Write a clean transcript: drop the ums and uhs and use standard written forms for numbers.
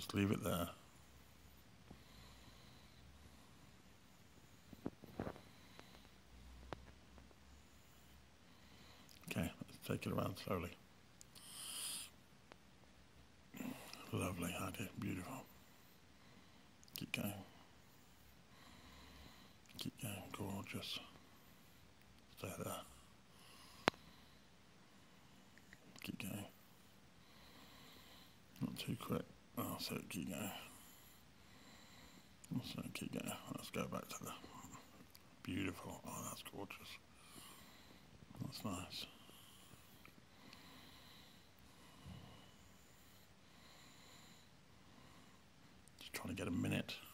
Just leave it there. Okay, let's take it around slowly. Lovely, Heidi, beautiful. Keep going. Keep going, gorgeous. Stay there. Keep going. Not too quick. Oh, so keep going. So keep going. Let's go back to the beautiful. Oh, that's gorgeous. That's nice. Just trying to get a minute.